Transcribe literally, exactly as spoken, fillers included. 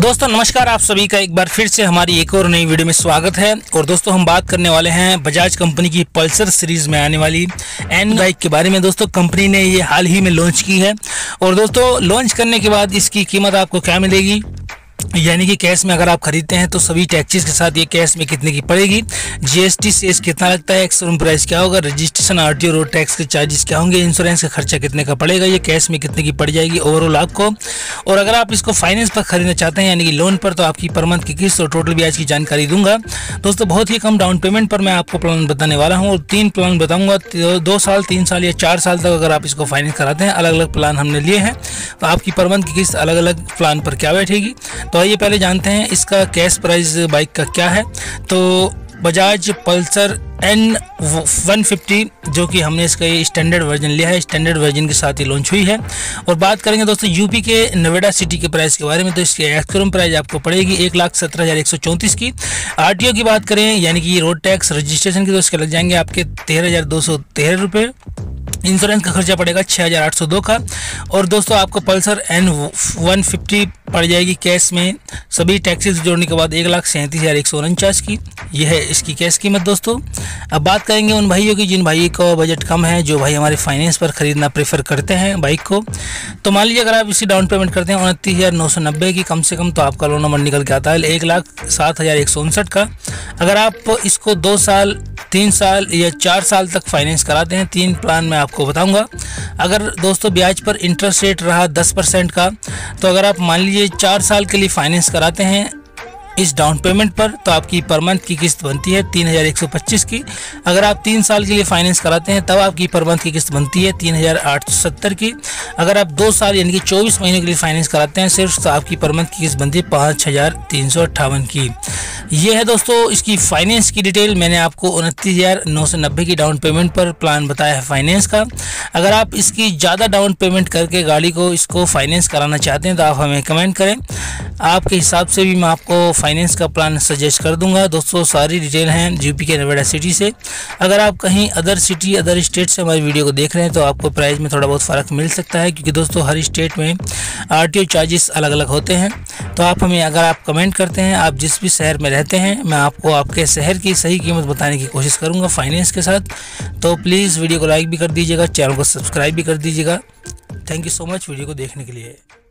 दोस्तों नमस्कार, आप सभी का एक बार फिर से हमारी एक और नई वीडियो में स्वागत है। और दोस्तों हम बात करने वाले हैं बजाज कंपनी की पल्सर सीरीज़ में आने वाली एन बाइक के बारे में। दोस्तों कंपनी ने ये हाल ही में लॉन्च की है और दोस्तों लॉन्च करने के बाद इसकी कीमत आपको क्या मिलेगी, यानी कि कैश में अगर आप खरीदते हैं तो सभी टैक्सेस के साथ ये कैश में कितने की पड़ेगी, जीएसटी सेस कितना लगता है, एक्स-शोरूम प्राइस क्या होगा, रजिस्ट्रेशन आरटीओ रोड टैक्स के चार्जेस क्या होंगे, इंश्योरेंस का खर्चा कितने का पड़ेगा, ये कैश में कितने की पड़ जाएगी ओवरऑल आपको। और अगर आप इसको फाइनेंस पर खरीदना चाहते हैं यानी कि लोन पर, तो आपकी पर मंथ की किस्त और टोटल ब्याज की जानकारी दूंगा। दोस्तों बहुत ही कम डाउन पेमेंट पर मैं आपको प्लान बताने वाला हूँ और तीन प्लान बताऊंगा, दो साल तीन साल या चार साल तक अगर आप इसको फाइनेंस कराते हैं। अलग अलग प्लान हमने लिए हैं तो आपकी पर मंथ की किस्त अलग अलग प्लान पर क्या बैठेगी। तो आइए पहले जानते हैं इसका कैश प्राइस बाइक का क्या है। तो Bajaj Pulsar N one fifty जो कि हमने इसका ये स्टैंडर्ड वर्जन लिया है, स्टैंडर्ड वर्जन के साथ ही लॉन्च हुई है। और बात करेंगे दोस्तों यूपी के नोएडा सिटी के प्राइस के बारे में, तो इसकी एक्स-शोरूम प्राइस आपको पड़ेगी एक लाख सत्रह हज़ार एक सौ चौंतीस की। आरटीओ की बात करें यानी कि रोड टैक्स रजिस्ट्रेशन की, तो इसके लग जाएंगे आपके तेरह हज़ार दो सौ तेरह रुपये। इंश्योरेंस का खर्चा पड़ेगा छः हज़ार आठ सौ दो का। और दोस्तों आपको पल्सर एन वन फिफ्टी पड़ जाएगी कैश में सभी टैक्सेस जोड़ने के बाद एक लाख सैंतीस हज़ार एक सौ उनचास की। यह है इसकी कैश कीमत। दोस्तों अब बात करेंगे उन भाइयों की जिन भाई का बजट कम है, जो भाई हमारे फाइनेंस पर ख़रीदना प्रेफर करते हैं बाइक को। तो मान लीजिए अगर आप इसी डाउन पेमेंट करते हैं उनतीस हज़ार नौ सौ नब्बे की कम से कम, तो आपका लोन नंबर निकल के आता है एक लाख सात हज़ार एक सौ उनसठ का। अगर आप इसको दो साल तीन साल या चार साल तक फाइनेंस कराते हैं, तीन प्लान मैं आपको बताऊंगा। अगर दोस्तों ब्याज पर इंटरेस्ट रेट रहा दस परसेंट का, तो अगर आप मान लीजिए चार साल के लिए फाइनेंस कराते हैं इस डाउन पेमेंट पर, तो आपकी पर मंथ की किस्त बनती है तीन हज़ार एक सौ पच्चीस की। अगर आप तीन साल के लिए फाइनेंस कराते हैं तब आपकी पर मंथ की किस्त बनती है तीन हज़ार आठ सौ सत्तर की। अगर आप दो साल यानी कि चौबीस महीने के लिए फाइनेंस कराते हैं सिर्फ, तो आपकी पर मंथ की किस्त बनती है पाँच हज़ार तीन सौ अट्ठावन की। ये है दोस्तों इसकी फाइनेंस की डिटेल। मैंने आपको उनतीस हज़ार नौ सौ नब्बे की डाउन पेमेंट पर प्लान बताया है फाइनेंस का। अगर आप इसकी ज़्यादा डाउन पेमेंट करके गाड़ी को इसको फाइनेंस कराना चाहते हैं तो आप हमें कमेंट करें, आपके हिसाब से भी मैं आपको फाइनेंस का प्लान सजेस्ट कर दूंगा। दोस्तों सारी डिटेल हैं यूपी के नोएडा सिटी से। अगर आप कहीं अदर सिटी अदर स्टेट से हमारी वीडियो को देख रहे हैं तो आपको प्राइस में थोड़ा बहुत फ़र्क मिल सकता है, क्योंकि दोस्तों हर स्टेट में आरटीओ चार्जेस अलग अलग होते हैं। तो आप हमें अगर आप कमेंट करते हैं, आप जिस भी शहर में रहते हैं, मैं आपको आपके शहर की सही कीमत बताने की कोशिश करूंगा फाइनेंस के साथ। तो प्लीज़ वीडियो को लाइक भी कर दीजिएगा, चैनल को सब्सक्राइब भी कर दीजिएगा। Thank you so much video को देखने के लिए।